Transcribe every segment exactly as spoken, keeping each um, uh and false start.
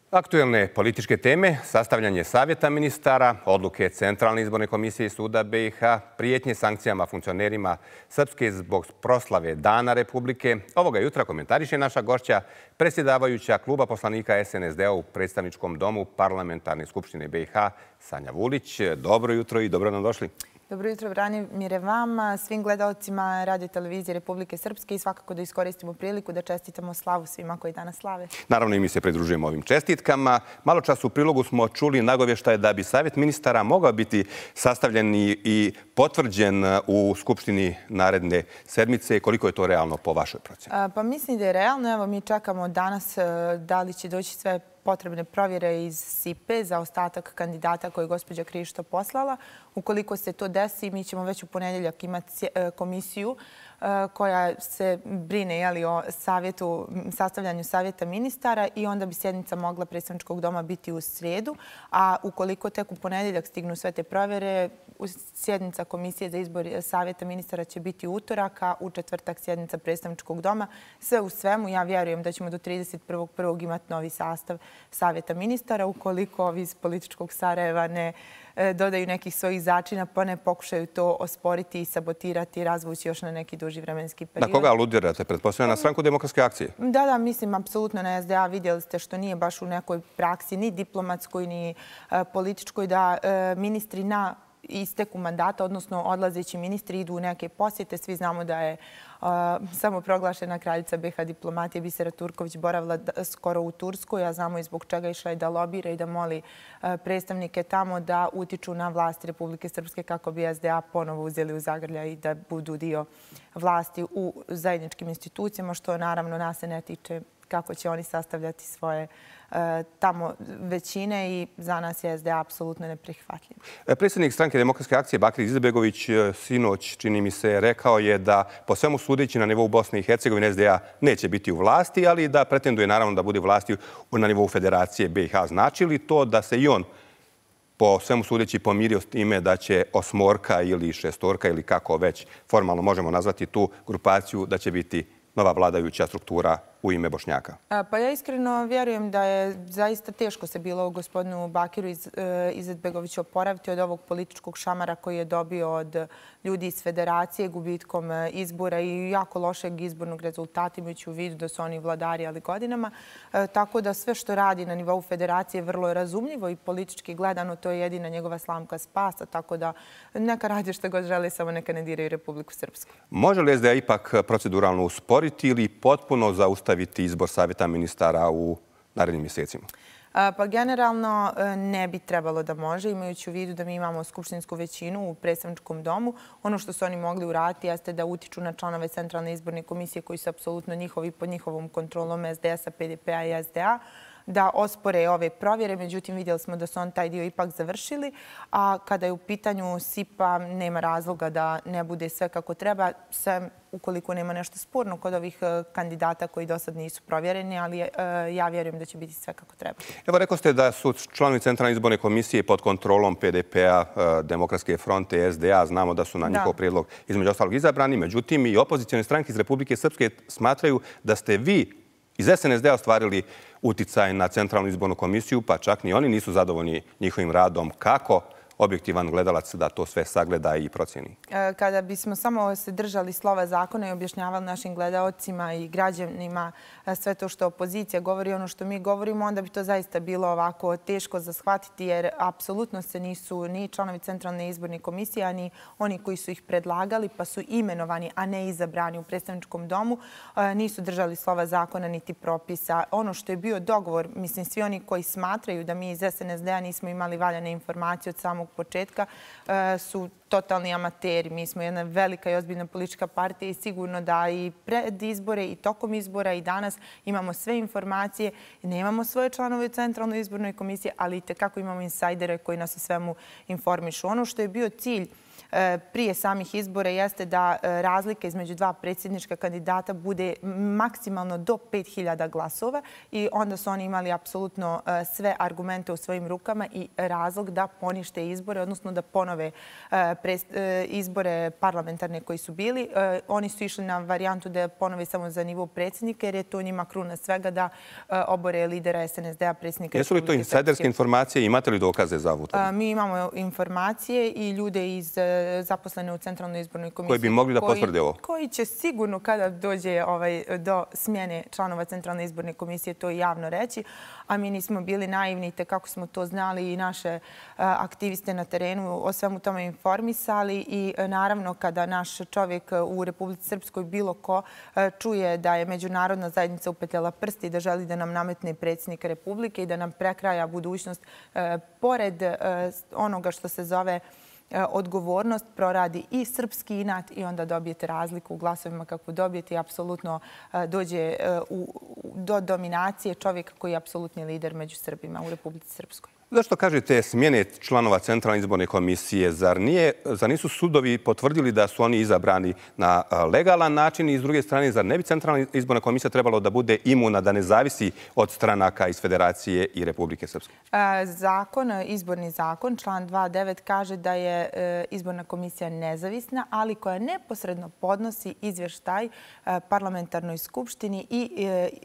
Aktuelne političke teme, sastavljanje savjeta ministara, odluke Centralne izborne komisije i suda B i H, prijetnje sankcijama funkcionerima Srpske zbog proslave Dana Republike. Ovoga jutra komentariše naša gošća, predsjedavajuća kluba poslanika S N S D-a u predstavničkom domu Parlamentarne skupštine B i H, Sanja Vulić. Dobro jutro i dobro nam došli. Dobro jutro, Branimire, vama, svim gledalcima Radio televizije Republike Srpske i svakako da iskoristimo priliku da čestitamo slavu svima koji danas slave. Naravno i mi se pridružujemo ovim čestitkama. Malo čas u prilogu smo čuli nagovještaje da bi savjet ministara mogao biti sastavljen i potvrđen u Skupštini naredne sedmice. Koliko je to realno po vašoj procjeni? Pa mislim da je realno. Evo, mi čekamo danas da li će doći sve potrebne provjere iz S I P E za ostatak kandidata koje je gospođa Krišto poslala. Ukoliko se to desi, mi ćemo već u ponedjeljak imati komisiju koja se brine o sastavljanju savjeta ministara i onda bi sjednica mogla predstavničkog doma biti u srijedu. A ukoliko tek u ponedjeljak stignu sve te provjere, sjednica komisije za izbor savjeta ministara će biti u utorak, a u četvrtak sjednica predstavničkog doma. Sve u svemu, ja vjerujem da ćemo do trideset prvog prvog imati novi sastav savjeta ministara. Ukoliko ovi iz političkog Sarajeva ne dodaju nekih svojih začina, pa ne pokušaju to osporiti i sabotirati i razvući još na neki duži vremenski period. Na koga aludirate? Pretpostavljam na Stranku demokratske akcije? Da, da, mislim, apsolutno na S D A. Vidjeli ste što nije baš u nekoj praksi, ni diplomatskoj, ni političkoj, da ministri na isteku mandata, odnosno odlazeći ministri idu u neke posjete. Svi znamo da je samo proglašena kraljica B i H diplomatije Bisera Turković boravila skoro u Turskoj, a znamo i zbog čega išla i da lobira i da moli predstavnike tamo da utiču na vlast Republike Srpske kako bi S D A ponovo uzeli u zagrljaj i da budu dio vlasti u zajedničkim institucijama, što naravno nas se ne tiče kako će oni sastavljati svoje tamo većine i za nas je S D A apsolutno neprihvatljiv. Predsjednik Stranke demokratske akcije Bakir Izetbegović sinoć, čini mi se, rekao je da po svemu sudeći na nivou Bosne i Hercegovine S D A neće biti u vlasti, ali da pretenduje naravno da bude u vlasti na nivou Federacije B i H. Znači li to da se i on po svemu sudeći pomirio s time da će osmorka ili šestorka ili kako već formalno možemo nazvati tu grupaciju da će biti nova vladajuća struktura u ime Bošnjaka? Pa ja iskreno vjerujem da je zaista teško se bilo gospodinu Bakiru Izetbegoviću oporaviti od ovog političkog šamara koji je dobio od ljudi iz Federacije gubitkom izbora i jako lošeg izbornog rezultata, imajući u vidu da su oni vladari, ali godinama. Tako da sve što radi na nivou Federacije vrlo je razumljivo i politički gledano, to je jedina njegova slamka spasa, tako da neka radi što god žele, samo neka ne diraju Republiku Srpsku. Može li S D A ipak proceduralno usporiti ili potpuno zaustaviti izbor savjeta ministara u narednim mjesecima? Pa generalno ne bi trebalo da može, imajući u vidu da mi imamo skupštinsku većinu u predstavničkom domu. Ono što su oni mogli uraditi jeste da utiču na članove Centralne izborne komisije koji su apsolutno njihovi pod njihovom kontrolom S D S-a, P D P-a i S D A, da ospore ove provjere. Međutim, vidjeli smo da su on taj dio ipak završili. A kada je u pitanju S I P A, nema razloga da ne bude sve kako treba, sve ukoliko nema nešto sporno kod ovih kandidata koji do sad nisu provjereni, ali ja vjerujem da će biti sve kako treba. Evo, rekao ste da su članovi Centralne izborne komisije pod kontrolom P D P-a, Demokratske fronte, S D A. Znamo da su na njihov prijedlog između ostalog izabrani. Međutim, i opozicione stranke iz Republike Srpske smatraju da ste vi iz S N S D-a ostvarili uticaj na Centralnu izbornu komisiju, pa čak ni oni nisu zadovoljni njihovim radom. Kako objektivan gledalac da to sve sagleda i procjeni? Kada bismo samo se držali slova zakona i objašnjavali našim gledalcima i građanima sve to što opozicija govori, ono što mi govorimo, onda bi to zaista bilo ovako teško za shvatiti, jer apsolutno se nisu ni članovi Centralne izborne komisije, ani oni koji su ih predlagali, pa su imenovani, a ne izabrani u predstavničkom domu, nisu držali slova zakona niti propisa. Ono što je bio dogovor, mislim, svi oni koji smatraju da mi iz S N S D-a nismo imali valjane informacije od samog početka su totalni amateri. Mi smo jedna velika i ozbiljna politička partija i sigurno da i pred izbore i tokom izbora i danas imamo sve informacije. Nemamo svoje članove u Centralnoj izbornoj komisiji, ali i tekako imamo insajdere koji nas o svemu informišu. Ono što je bio cilj prije samih izbora jeste da razlika između dva predsjednička kandidata bude maksimalno do pet hiljada glasova i onda su oni imali apsolutno sve argumente u svojim rukama i razlog da ponište izbore, odnosno da ponove izbore parlamentarne koji su bili. Oni su išli na varijantu da ponove samo za nivo predsjednika, jer je to njima kruna svega da obore lidera S N S D-a, predsjednika Republike Srpske. Jesu li to insajderske informacije? Imate li dokaze za ovu? Mi imamo informacije i ljude iz zaposlene u Centralnoj izbornoj komisiji. Koji bi mogli da potvrde ovo? Koji će sigurno kada dođe do smjene članova Centralne izborne komisije to javno reći, a mi nismo bili naivni te kako smo to znali i naše aktiviste na terenu o svemu tome informisali i naravno kada naš čovjek u Republici Srpskoj bilo ko čuje da je međunarodna zajednica upetljala prsti i da želi da nam nametne predsjednika Republike i da nam prekraja budućnost pored onoga što se zove odgovornost, proradi i srpski inat i onda dobijete razliku u glasovima kako dobijete i apsolutno dođe do dominacije čovjeka koji je apsolutni lider među Srbima u Republici Srpskoj. Zašto kažete smjene članova Centralne izborne komisije? Zar nisu sudovi potvrdili da su oni izabrani na legalan način i s druge strane, zar ne bi Centralna izborna komisija trebalo da bude imuna, da ne zavisi od stranaka iz Federacije i Republike Srpske? Zakon, izborni zakon, član dva devet kaže da je izborna komisija nezavisna, ali koja neposredno podnosi izvještaj parlamentarnoj skupštini i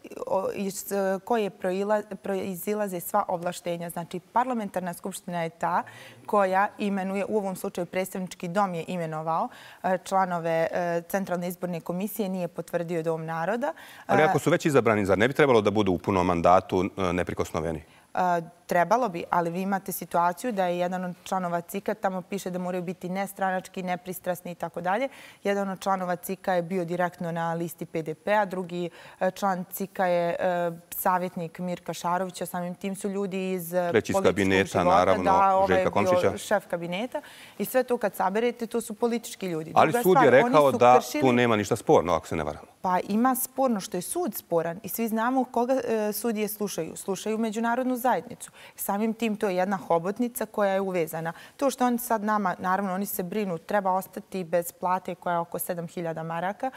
iz koje proizilaze sva ovlaštenja. Znači, parlamentarna skupština je ta koja imenuje, u ovom slučaju predstavnički dom je imenovao članove Centralne izborne komisije, nije potvrdio Dom naroda. Ali ako su već izabrani, zar ne bi trebalo da budu u punom mandatu neprikosnoveni? Trebalo bi, ali vi imate situaciju da je jedan od članova C I K-a, tamo piše da moraju biti nestranački, nepristrasni i tako dalje. Jedan od članova C I K-a je bio direktno na listi P D P-a, drugi član C I K-a je savjetnik Mirka Šarovića, samim tim su ljudi iz političkog života. Naravno, Željka Komšića. Da, bio šef kabineta. I sve to kad saberete, to su politički ljudi. Ali sud je rekao da tu nema ništa sporno, ako se ne varam. Pa ima sporno što je sud sporan i svi znamo koga sudije slušaju. Slušaju međunarodnu zajednicu. Samim tim to je jedna hobotnica koja je uvezana. To što oni sad nama, naravno oni se brinu, treba ostati bez plate koja je oko sedam hiljada maraka.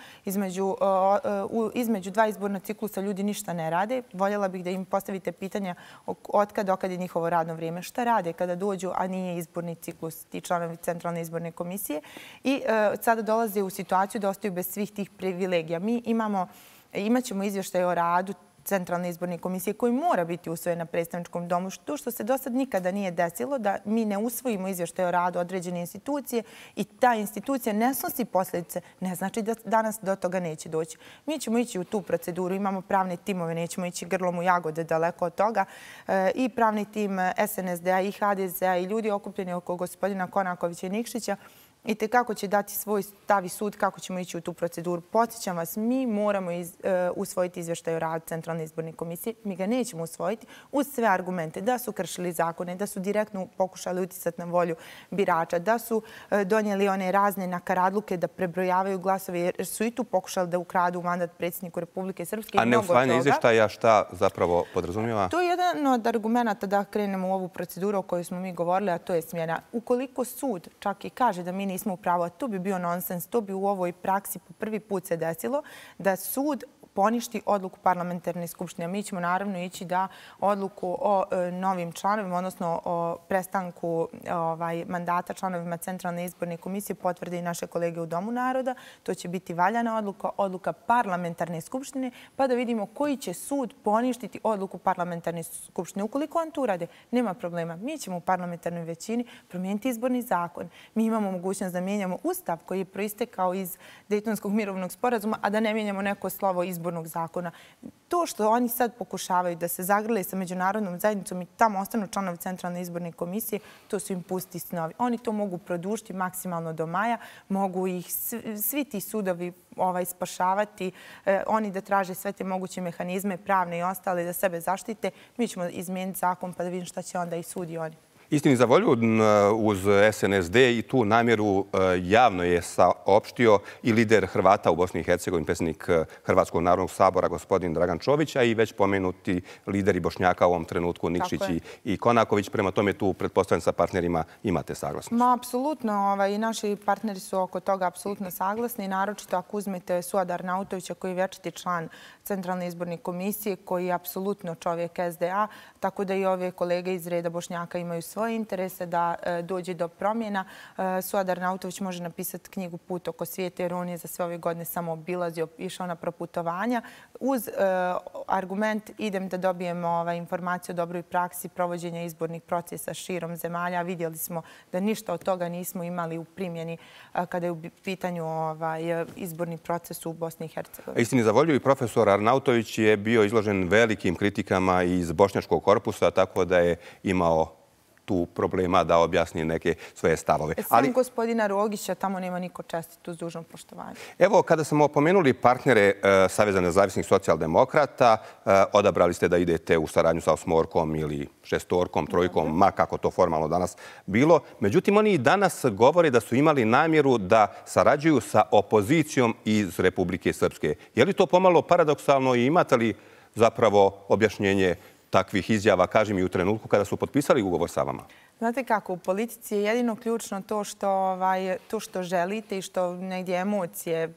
Između dva izborna ciklusa ljudi ništa ne rade. Voljela bih da im postavite pitanja od kada dokad je njihovo radno vrijeme. Šta rade kada dođu, a nije izborni ciklus, ti članovi Centralne izborne komisije. I sada dolaze u situaciju da ostaju bez svih tih privilegija. Mi imamo, imat ćemo izvještaj o radu Centralne izborne komisije koji mora biti usvojen na predstavničkom domu. To što se do sad nikada nije desilo, da mi ne usvojimo izvještaj o radu određene institucije i ta institucija ne snosi posljedice, ne znači da danas do toga neće doći. Mi ćemo ići u tu proceduru, imamo pravne timove, nećemo ići grlom u jagode daleko od toga. I pravni tim S N S D-a i H D Z-a i ljudi okupljeni oko gospodina Konakovića i Nikšića i te kako će dati svoj stav i sud, kako ćemo ići u tu proceduru. Podsjećam vas, mi moramo usvojiti izvještaj o radu Centralne izborne komisije. Mi ga nećemo usvojiti uz sve argumente da su kršili zakone, da su direktno pokušali uticati na volju birača, da su donijeli one razne nakaradluke da prebrojavaju glasove, jer su i tu pokušali da ukradu mandat predsjedniku Republike Srpske. A neusvajanje izvještaja šta zapravo podrazumijeva? To je jedan od argumenta da krenemo u ovu proceduru o kojoj smo mi govorili, a to je smjena. Ukoliko sud čak i kaže da mi nismo u pravu, a to bi bio nonsens, to bi u ovoj praksi po prvi put se desilo, da sud poništi odluku parlamentarne skupštine. Mi ćemo naravno ići da odluku o novim članovima, odnosno o prestanku mandata članovima Centralne izborne komisije potvrde i naše kolege u Domu naroda. To će biti valjana odluka, odluka parlamentarne skupštine, pa da vidimo koji će sud poništiti odluku parlamentarne skupštine. Ukoliko on to urade, nema problema. Mi ćemo u parlamentarnoj većini promijeniti izborni zakon. Mi imamo mogućnost da mijenjamo ustav koji je proistekao iz Dejtonskog mirovnog sporazuma, a da ne mijenjamo neko slovo izbornog zakona. To što oni sad pokušavaju da se zagrle sa međunarodnom zajednicom i tamo ostanu članovi Centralne izborne komisije, to su im pusti snovi. Oni to mogu produžiti maksimalno do maja, mogu ih svi ti sudovi spašavati, oni da traže sve te moguće mehanizme, pravne i ostale, da sebe zaštite. Mi ćemo izmijeniti zakon pa da vidim šta će onda i sudi oni. Istini za volju, uz S N S D i tu namjeru javno je saopštio i lider Hrvata u Bosni i Hercegovini, predsjednik Hrvatskog narodnog sabora, gospodin Dragan Čović, a i već pomenuti lideri Bošnjaka u ovom trenutku, Nikšić i Konaković. Prema tome tu, pretpostavljam, sa partnerima imate saglasnost. Ma, apsolutno. I naši partneri su oko toga apsolutno saglasni. Naročito ako uzmete Suada Arnautovića, koji je večiti član Centralne izborne komisije, koji je apsolutno čovjek S D A, tako da i ove kolege iz reda Bošnjaka imaju svoje svoje interese, da dođe do promjena. Suad Arnautović može napisati knjigu Put oko svijeta, jer on je za sve ove godine samo obilazio, išao na proputovanja. Uz argument idem da dobijemo informaciju o dobroj praksi provođenja izbornih procesa širom zemalja. Vidjeli smo da ništa od toga nismo imali u primjeni kada je u pitanju izborni proces u Bosni i Hercegovini. Istini za volju, i profesor Arnautović je bio izložen velikim kritikama iz bošnjačkog korpusa, tako da je imao tu problema da objasni neke svoje stavove. Sam gospodina Rogića tamo nema niko čestit, uz dužno poštovanje. Evo, kada smo opomenuli partnere Saveza nezavisnih socijaldemokrata, odabrali ste da idete u saradnju sa osmorkom ili šestorkom, trojkom, ma kako to formalno danas bilo. Međutim, oni i danas govore da su imali namjeru da sarađuju sa opozicijom iz Republike Srpske. Je li to pomalo paradoksalno i imate li zapravo objašnjenje takvih izjava, kažem, i u trenutku kada su potpisali ugovor sa vama? Znate kako, u politici je jedino ključno to što, to što želite i što negdje emocije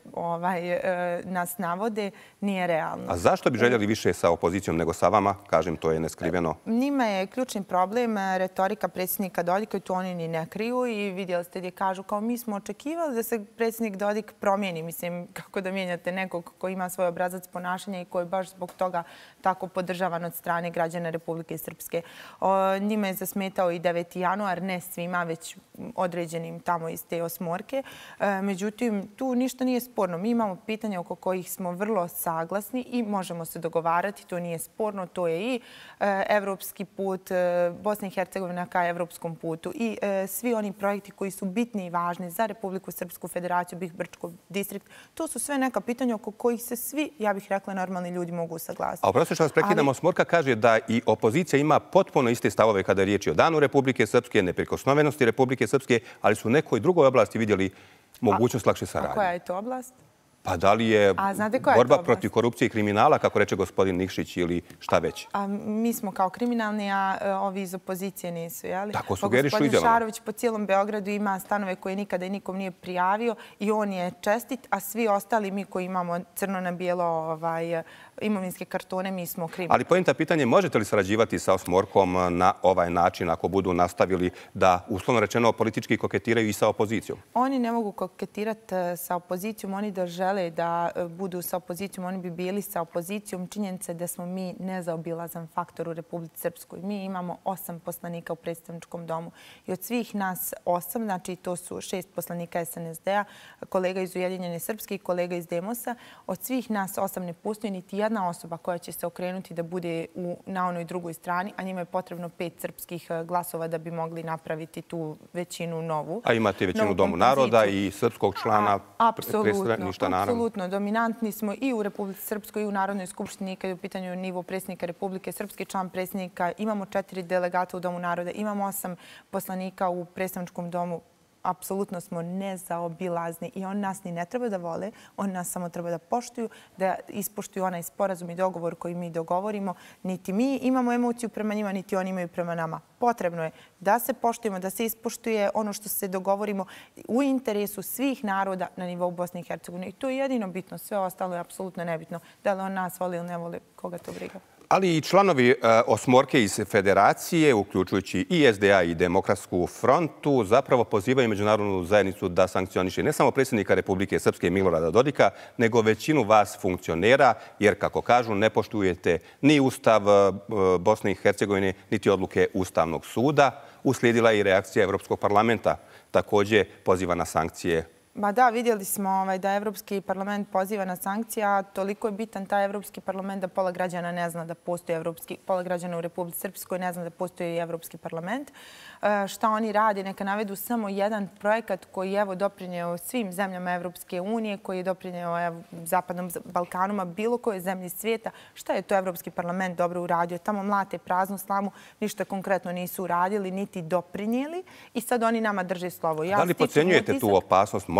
nas navode nije realno. A zašto bi željeli više sa opozicijom nego sa vama? Kažem, to je neskriveno. Njima je ključni problem retorika predsjednika Dodika i to oni ni ne kriju i vidjeli ste gdje kažu kao mi smo očekivali da se predsjednik Dodik promijeni. Mislim, kako da mijenjate nekog koji ima svoj obrazac ponašanja i koji je baš zbog toga tako podržavan od strane građana Republike Srpske. Njima je zasmetao i deveti januar, ne svima, već određenim tamo iz te osmorke. Međutim, tu ništa nije sporno. Mi imamo pitanja oko kojih smo vrlo saglasni i možemo se dogovarati. To nije sporno. To je i evropski put, Bosna i Hercegovina ka evropskom putu i svi oni projekti koji su bitni i važni za Republiku Srpsku Federaciju, Bih-Brčko distrikt. To su sve neka pitanja oko kojih se svi, ja bih rekla, normalni ljudi mogu saglasiti. A oprosti što vas prekidam, osmorka kaže da i opozicija ima potpuno iste stavove kada je riječ o danu Republike Srpske, neprikosnovenosti Republike Srpske, ali su u nekoj drugoj oblasti vidjeli mogućnost lakše saradnje. A koja je to oblast? Pa da li je borba protiv korupcije i kriminala, kako reče gospodin Nikšić, ili šta već? A mi smo kao kriminalni, a ovi iz opozicije nisu, jel? Tako sugerišu izjavama. Gospodin Šarović po cijelom Beogradu ima stanove koje nikada i nikom nije prijavio i on je čestit, a svi ostali mi koji imamo crno na bijelo imovinske kartone, mi smo kriminalni. Ali poenta pitanje, možete li sarađivati sa osmorkom na ovaj način ako budu nastavili da, uslovno rečeno, politički koketiraju i sa opozicijom? Oni ne mogu koketirati sa opozicijom, oni da žele da budu sa opozicijom, oni bi bili sa opozicijom. Činjenica je da smo mi nezaobilazan faktor u Republici Srpskoj. Mi imamo osam poslanika u predstavničkom domu i od svih nas osam, znači to su šest poslanika es en es de-a, kolega iz Ujedinjene Srpske i kolega iz Demosa, od svih nas osam ne postoji niti jedna osoba koja će se okrenuti da bude na onoj drugoj strani, a njima je potrebno pet srpskih glasova da bi mogli napraviti tu većinu novu. A imate većinu u Domu naroda i srpskog člana predstavništva naravno. Apsolutno. Dominantni smo i u Republici Srpskoj i u Narodnoj skupštini kada je u pitanju nivo predsjednika Republike Srpske, član predsjednika. Imamo četiri delegata u Domu naroda, imamo osam poslanika u predstavničkom domu. Apsolutno smo nezaobilazni i on nas ni ne treba da vole, on nas samo treba da poštuju, da ispoštuju onaj sporazum i dogovor koji mi dogovorimo. Niti mi imamo emociju prema njima, niti oni imaju prema nama. Potrebno je da se poštujemo, da se ispoštuje ono što se dogovorimo u interesu svih naroda na nivou Bosne i Hercegovine. I to je jedino bitno, sve ostalo je apsolutno nebitno. Da li on nas voli ili ne voli, koga to briga. Ali i članovi osmorke iz Federacije, uključujući i es de a i Demokratsku frontu, zapravo pozivaju međunarodnu zajednicu da sankcioniše ne samo predsjednika Republike Srpske Milorada Dodika, nego većinu vas funkcionera, jer, kako kažu, ne poštujete ni Ustav Bosne i Hercegovine, niti odluke Ustavnog suda. Uslijedila je i reakcija Evropskog parlamenta. Također poziva na sankcije. Ma da, vidjeli smo da Evropski parlament poziva na sankcije, a toliko je bitan taj Evropski parlament da pola građana ne zna da postoji Evropski, pola građana u Republici Srpskoj ne zna da postoji Evropski parlament. Šta oni radi? Neka navedu samo jedan projekat koji je doprinjeo svim zemljama Evropske unije, koji je doprinjeo Zapadnom Balkanu, a bilo koje zemlje svijeta. Šta je to Evropski parlament dobro uradio? Tamo mlate praznu slamu, ništa konkretno nisu uradili, niti doprinijeli i sad oni nama drže slovo. Da li podcenjujete tu opasnost?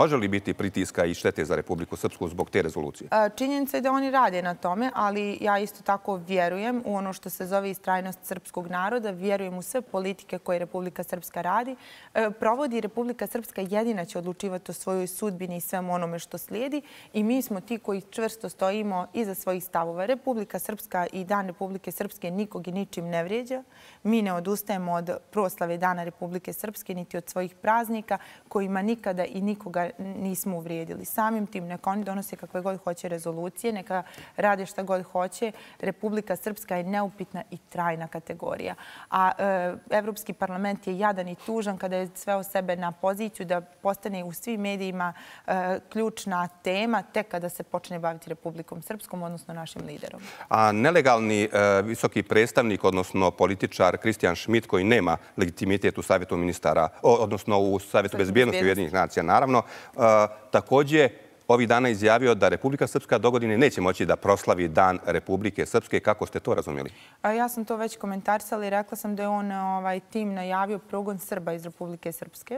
Može li biti pritiska i štete za Republiku Srpsku zbog te rezolucije? Činjenica je da oni rade na tome, ali ja isto tako vjerujem u ono što se zove istrajnost srpskog naroda, vjerujem u sve politike koje Republika Srpska radi. Provodi Republika Srpska jedina će odlučivati o svojoj sudbini i svemu onome što slijedi i mi smo ti koji čvrsto stojimo iza svojih stavova. Republika Srpska i Dan Republike Srpske nikog i ničim ne vrijeđa. Mi ne odustajemo od proslave Dana Republike Srpske niti od svojih praznika kojima nikada i nikoga nismo uvrijedili. Samim tim neka oni donose kakve god hoće rezolucije, neka rade šta god hoće. Republika Srpska je neupitna i trajna kategorija. A e, Evropski parlament je jadan i tužan kada je sveo sebe na poziciju da postane u svim medijima e, ključna tema tek kada se počne baviti Republikom Srpskom, odnosno našim liderom. A nelegalni e, visoki predstavnik, odnosno političar Kristijan Šmit, koji nema legitimitet u Savjetu ministara, odnosno u Savjetu bezbjednosti Ujedinjenih nacija, naravno, e, također ovih dana izjavio da Republika Srpska dogodine neće moći da proslavi Dan Republike Srpske. Kako ste to razumjeli? Ja sam to već komentarisala i rekla sam da je on ovaj, tim najavio progon Srba iz Republike Srpske.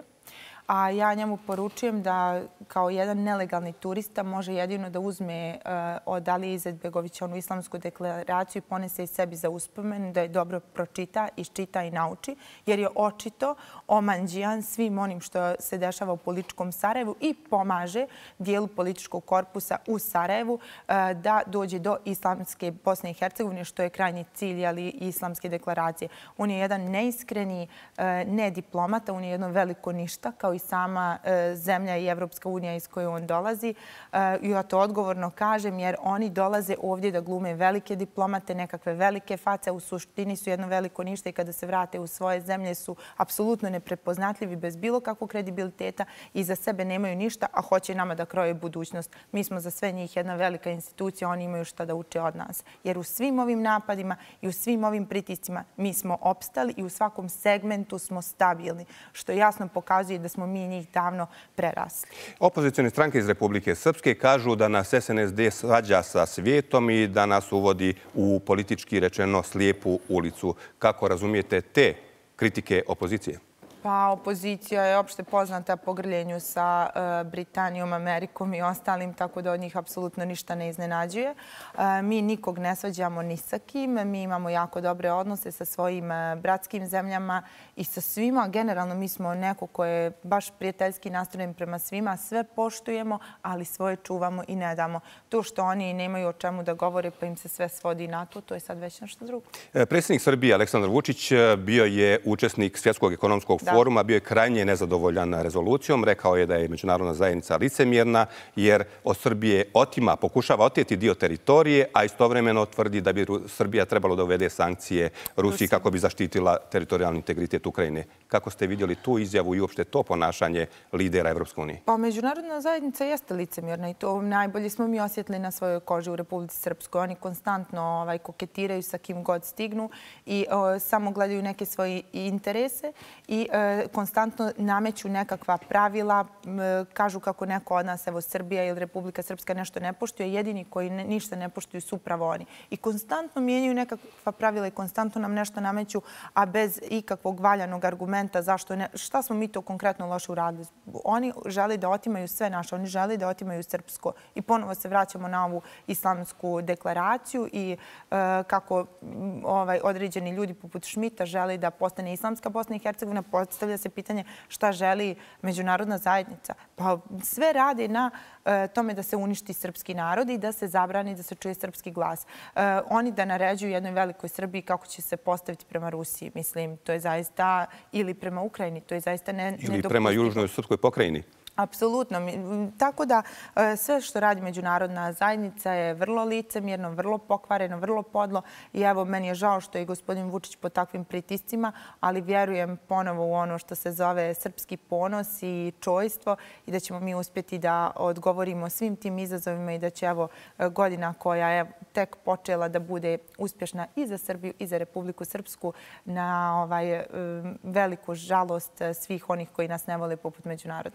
A ja njemu poručujem da kao jedan nelegalni turista može jedino da uzme od Alije Izetbegovića onu islamsku deklaraciju i ponese i sebi za uspomenu, da je dobro pročita, iščita i nauči, jer je očito omanđijan svim onim što se dešava u političkom Sarajevu i pomaže dijelu političkog korpusa u Sarajevu da dođe do islamske Bosne i Hercegovine, što je krajnji cilj ali islamske deklaracije. On je jedan neiskreni, ne diplomata, on je jedno veliko ništa, kao i sama zemlja i Evropska unija iz koje on dolazi. I ja to odgovorno kažem jer oni dolaze ovdje da glume velike diplomate, nekakve velike face, u suštini su jedno veliko ništa i kada se vrate u svoje zemlje su apsolutno neprepoznatljivi bez bilo kakvog kredibiliteta i za sebe nemaju ništa, a hoće nama da kroje budućnost. Mi smo za sve njih jedna velika institucija, oni imaju šta da uče od nas. Jer u svim ovim napadima i u svim ovim pritiscima mi smo opstali i u svakom segmentu smo stabilni, što jasno pokazuje da smo mi njih davno prerasli. Opozicijone stranke iz Republike Srpske kažu da nas S N S D svađa sa svijetom i da nas uvodi u politički rečeno slijepu ulicu. Kako razumijete te kritike opozicije? Pa opozicija je opšte poznata po grljenju sa Britanijom, Amerikom i ostalim, tako da od njih apsolutno ništa ne iznenađuje. Mi nikog ne svađamo ni sa kim, mi imamo jako dobre odnose sa svojim bratskim zemljama i sa svima. Generalno mi smo neko ko je baš prijateljski nastrojen prema svima, sve poštujemo, ali svoje čuvamo i ne damo. To što oni nemaju o čemu da govore pa im se sve svodi na to, to je sad već nešto drugo. Predsjednik Srbije Aleksandar Vučić bio je učesnik Svjetskog ekonomskog foruma, bio je krajnje nezadovoljan rezolucijom. Rekao je da je međunarodna zajednica licemjerna jer od Srbije otima, pokušava oteti dio teritorije, a istovremeno tvrdi da bi Srbija trebalo da uvede sankcije Rusiji kako bi zaštitila teritorijalni integritet Ukrajine. Kako ste vidjeli tu izjavu i uopšte to ponašanje lidera Evropske unije? Pa međunarodna zajednica jeste licemjerna i to najbolje smo mi osjetili na svojoj koži u Republici Srpskoj. Oni konstantno ovaj, koketiraju sa kim god stignu i o, samo gledaju neke svoje interese i e, konstantno nameću nekakva pravila, kažu kako neko od nas, evo Srbija ili Republika Srpska nešto ne poštuje, jedini koji ne, ništa ne poštuju su upravo oni. I konstantno mijenjaju nekakva pravila i konstantno nam nešto nameću, a bez ikakvog valjanog argumenta zašto ne, šta smo mi to konkretno loše uradili. Oni žele da otimaju sve naše, oni žele da otimaju srpsko. I ponovo se vraćamo na ovu islamsku deklaraciju i e, kako ovaj, određeni ljudi poput Šmita žele da postane islamska Bosna i Hercegovina, postavlja se pitanje šta želi međunarodna zajednica. Pa sve rade na e, tome da se uništi srpski narod i da se zabrani da se čuje srpski glas. E, oni da naređuju jednoj velikoj Srbiji kako će se postaviti prema Rusiji. Mislim, to je zaista, ili prema Ukrajini, to je zaista ne, nedopustivo. Ili prema Južnoj srpskoj pokrajini. Apsolutno. Tako da sve što radi međunarodna zajednica je vrlo licemjerno, vrlo pokvareno, vrlo podlo i evo meni je žao što je gospodin Vučić pod takvim pritiscima, ali vjerujem ponovo u ono što se zove srpski ponos i čojstvo i da ćemo mi uspjeti da odgovorimo svim tim izazovima i da će evo godina koja je tek počela da bude uspješna i za Srbiju i za Republiku Srpsku na ovaj veliku žalost svih onih koji nas ne vole poput međunarodne zajednice.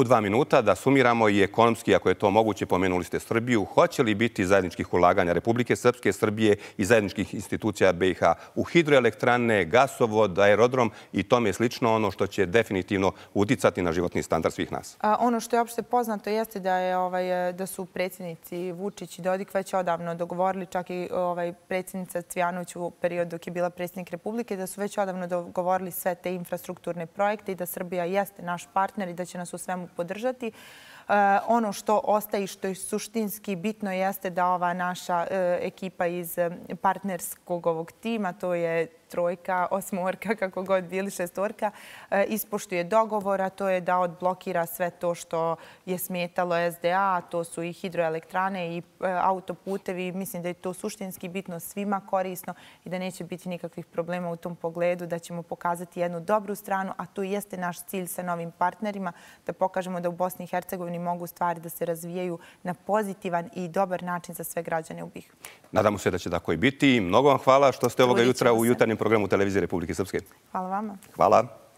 dva minuta da sumiramo i ekonomski, ako je to moguće, pomenuli ste Srbiju. Hoće li biti zajedničkih ulaganja Republike Srpske, Srbije i zajedničkih institucija B i H u hidroelektrane, gasovod, aerodrom i tome slično, ono što će definitivno uticati na životni standard svih nas? Ono što je opšte poznato jeste da, je, ovaj, da su predsjednici Vučić i Dodik već odavno dogovorili, čak i ovaj, predsjednica Cvijanović u periodu dok je bila predsjednik Republike, da su već odavno dogovorili sve te infrastrukturne projekte i da Srbija jeste naš partner i da će nas u svemu podržati. Ono što ostaje i što je suštinski bitno jeste da ova naša ekipa iz partnerskog ovog tima, to je trojka, osmorka, kako god bili, šestorka, ispoštuje dogovor, a to je da odblokira sve to što je smetalo S D A, to su i hidroelektrane i autoputevi. Mislim da je to suštinski bitno, svima korisno i da neće biti nikakvih problema u tom pogledu, da ćemo pokazati jednu dobru stranu, a to jeste naš cilj sa novim partnerima, da pokažemo da u Bosni i Hercegovini mogu stvari da se razvijaju na pozitivan i dobar način za sve građane u B i H. Nadamo se da će tako i biti. Mnogo vam hvala što ste ovoga jutra u jutarnjem programu Televizije Republike Srpske. Hvala vama. Hvala.